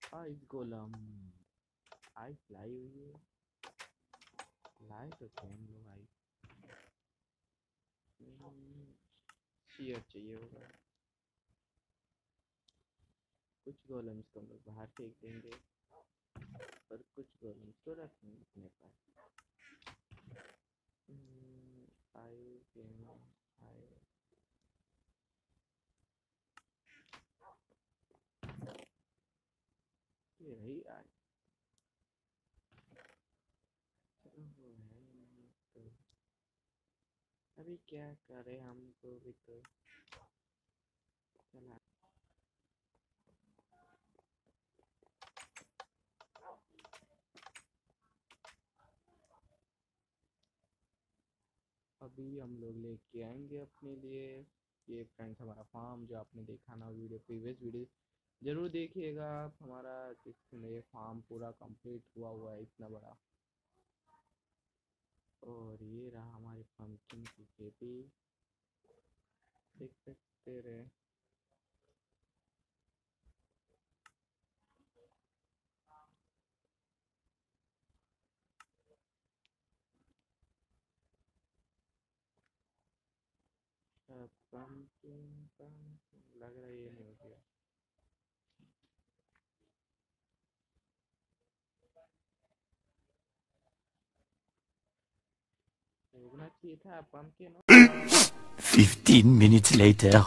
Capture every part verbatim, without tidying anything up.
Ice गोलम ice लाई हुई है, लाई तो थे हम लोग आइस। शेयर चाहिए होगा। कुछ गोलम्स को हम लोग बाहर फेंक देंगे और कुछ गोलम्स को रखेंगे अपने पास। आई गेम आई ये रही आज। चलो वो है नहीं तो अभी क्या करे, हमको भी तो चला। अभी हम लोग लेके आएंगे अपने लिए ये फ्रेंड्स हमारा फार्म, जो आपने देखा ना वीडियो, प्रीवियस वीडियो जरूर देखिएगा आप हमारा, जिसमें ये फार्म पूरा कंप्लीट हुआ हुआ है इतना बड़ा। और ये रहा हमारी पंपकिन की खेती, देख सकते रहे। पंपकिन पंपकिन लग रहा है ये नहीं हो गया। उगना चाहिए था पंपकिन। Fifteen minutes later.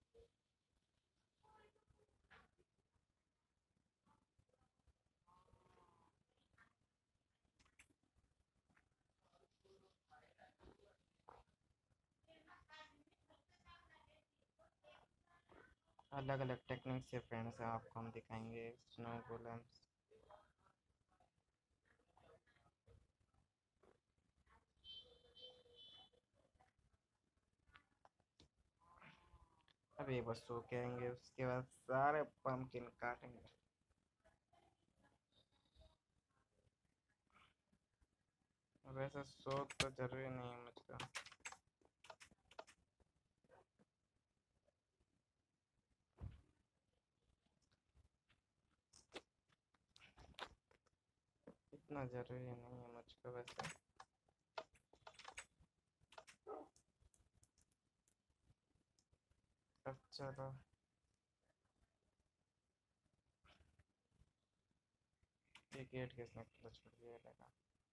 अलग अलग टेक्निक से फ्रेंड्स आपको हम दिखाएंगे स्नो गोलम्स। अभी बस सो के आएंगे, उसके बाद सारे पंपकिन काटेंगे। वैसे सो तो जरूरी नहीं है मुझको। इतना जरूरी नहीं है मुझको वैसे। अब चलो ये गेट किसने खुला छोड़ दिया लगा।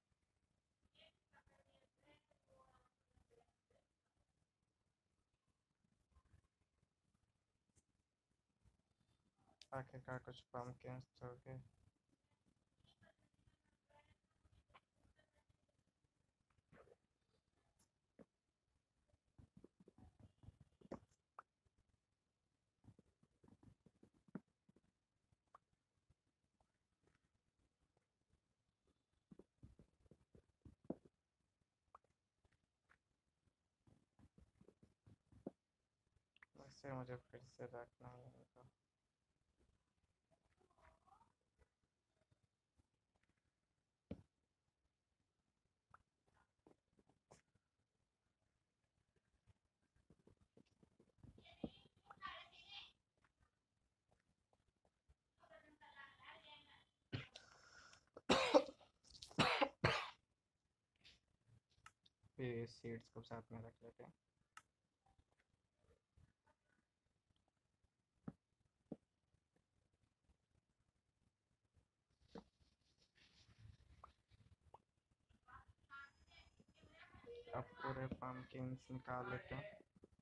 आखिरकार कुछ पंपकिन तो गए। वैसे मुझे फिर से रखना है इनको। फिर सीड्स को साथ में रख लेते हैं। अब पूरे पंपकिन्स निकाल लेते हैं।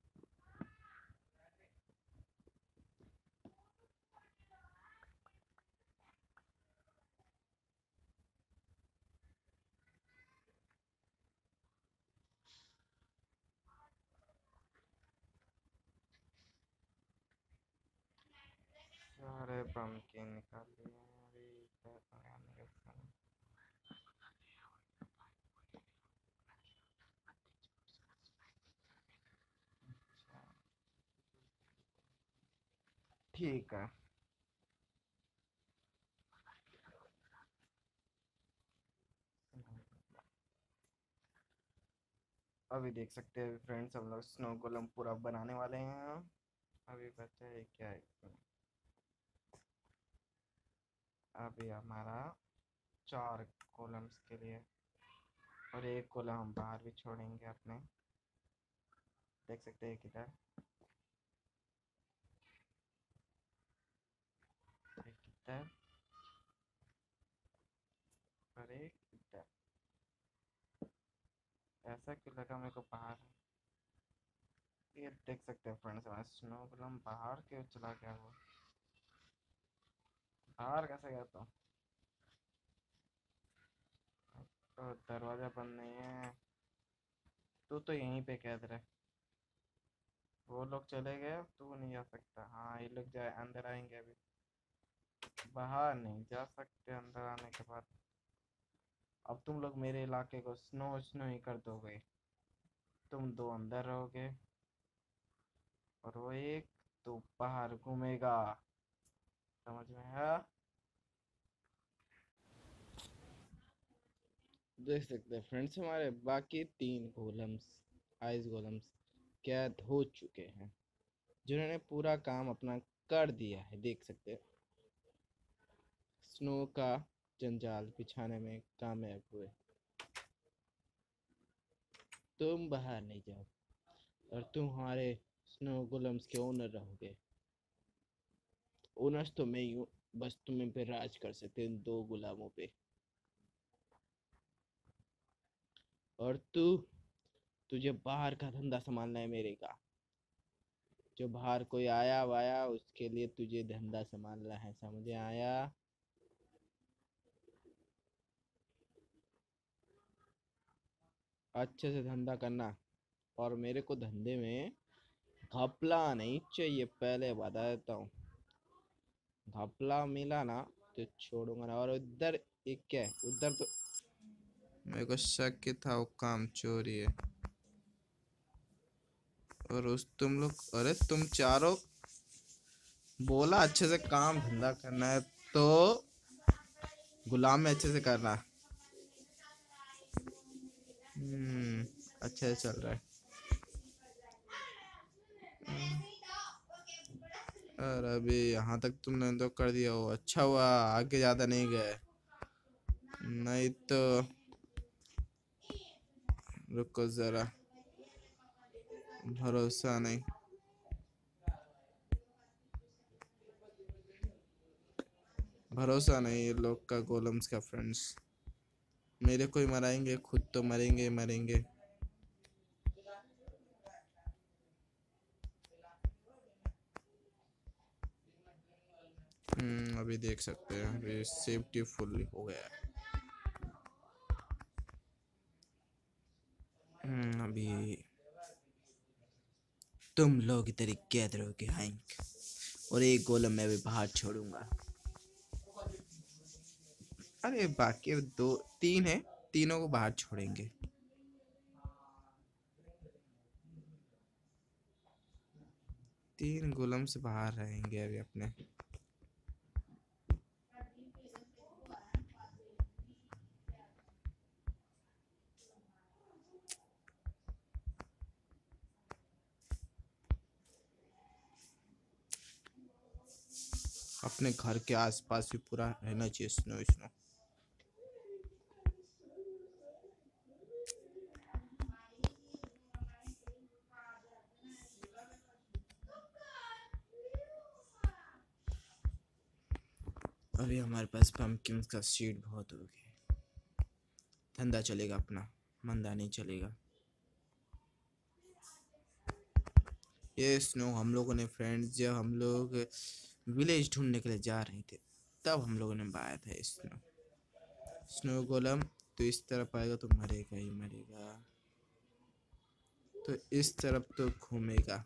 सारे पंपकिन निकाल लिए। अभी क्या लगाने का समय। अच्छा, ठीक है। अभी देख सकते हैं फ्रेंड्स, हम लोग स्नो गोलम पूरा बनाने वाले हैं। अभी बचा है क्या है इसमें। अभी हमारा चार कॉलम्स के लिए, और एक कॉलम हम बाहर भी छोड़ेंगे अपने, देख सकते हैं किधर, एक किधर और एक किधर। ऐसा क्यों लगा मेरे को बाहर, ये देख सकते हैं फ्रेंड्स हमारा स्नो गोलम बाहर क्यों चला गया, वो बाहर कैसे गया? तो, तो दरवाजा बंद नहीं है, तू तो यहीं पे कैद रहे। वो लोग चले गए, अब तू नहीं जा सकता। हाँ, ये लोग जाए अंदर आएंगे अभी, बाहर नहीं जा सकते अंदर आने के बाद। अब तुम लोग मेरे इलाके को स्नो स्नो ही कर दोगे। तुम दो अंदर रहोगे और वो एक तो बाहर घूमेगा, समझ में आया? देख सकते हैं फ्रेंड्स हमारे बाकी तीन गोलम्स, आइस गोलम्स कैद हो चुके हैं, जिन्होंने पूरा काम अपना कर दिया है। देख सकते हैं स्नो का जंजाल बिछाने में कामयाब हुए। तुम बाहर नहीं जाओ और तुम हमारे स्नो गोलम्स के ओनर रहोगे। ओनर्स तो मैं ही हूँ, बस तुम्हें पे राज कर सकते हैं इन दो गुलामों पे। और तू, तुझे बाहर का धंधा संभालना है मेरे का। जो बाहर कोई आया वाया उसके लिए तुझे धंधा संभालना है, समझ आया? अच्छे से धंधा करना, और मेरे को धंधे में घपला नहीं चाहिए, पहले बता देता हूँ। घपला मिला ना तो छोड़ूंगा ना। और उधर एक क्या है उधर, तो मेरे को शक ही था वो काम चोरी है। और उस तुम लोग, अरे तुम चारों, बोला अच्छे से काम धंधा करना है तो गुलाम में अच्छे से करना। हम्म, अच्छे से चल रहा है। और अभी यहाँ तक तुमने तो कर दिया, हो अच्छा हुआ, आगे ज्यादा नहीं गए, नहीं तो। रुको जरा, भरोसा नहीं, भरोसा नहीं ये लोग का, गोलम्स का फ्रेंड्स। मेरे को ही मराएंगे, खुद तो मरेंगे ही मरेंगे। हम्म, अभी देख सकते हैं अभी सेफ्टी फुल हो गया है। हम्म, अभी तुम लोग इधर ही कैद रहोगे हैंक, और एक गोलम मैं भी बाहर छोड़ूंगा। अरे बाकी दो तीन है, तीनों को बाहर छोड़ेंगे। तीन गोलम से बाहर रहेंगे अभी अपने। अपने घर के आसपास भी पूरा रहना चाहिए स्नो स्नो। अभी हमारे पास पम्पकिन का सीड बहुत हो गया, धंधा चलेगा अपना, मंदा नहीं चलेगा। ये स्नो हम लोगों ने फ्रेंड्स, जब हम लोग विलेज ढूंढने के लिए जा रहे थे तब हम लोगों ने पाया था स्नो। स्नो गोलम तो इस तरफ आएगा तो मरेगा ही मरेगा, तो इस तरफ तो घूमेगा।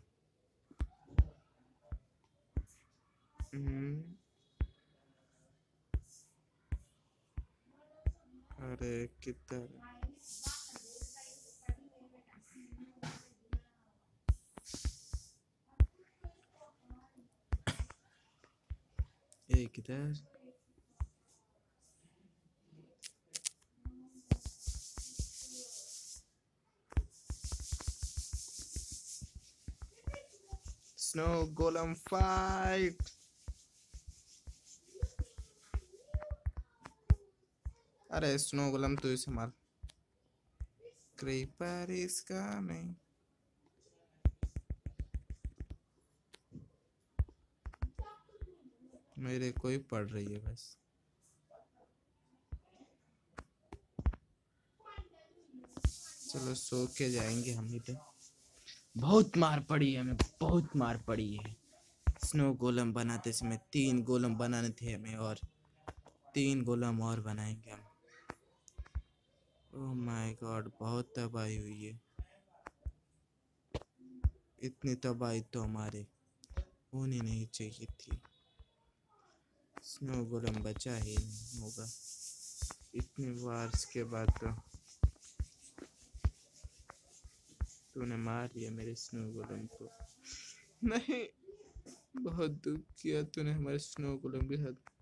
हम्म, अरे किधर, एक इधर। Snow golem fight. अरे स्नो गोलम तू इसे मार। क्रीपर इसका नहीं। मेरे कोई पड़ रही है बस। चलो सो के जाएंगे हम ही तो। बहुत मार पड़ी है हमें, बहुत मार पड़ी है। स्नो गोलम बनाते समय तीन गोलम बनाने थे हमें, और तीन गोलम और बनाएंगे हम। ओह माय गॉड, बहुत तबाही हुई है। इतनी तबाही तो हमारे होनी नहीं चाहिए थी। स्नो गोलम बचा ही नहीं होगा इतने वार्स के बाद। तो तूने मार लिया मेरे स्नो गोलम को। नहीं, बहुत दुख किया तूने हमारे स्नो गोलम के साथ।